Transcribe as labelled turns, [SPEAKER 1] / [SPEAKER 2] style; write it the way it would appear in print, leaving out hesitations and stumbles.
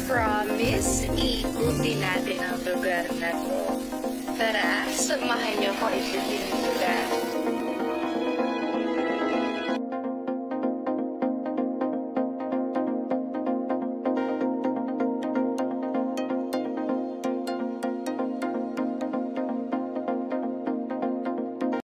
[SPEAKER 1] Promise, iikutin natin ang lugar na to. Tara, samahan niyo ko ikutin ang lugar.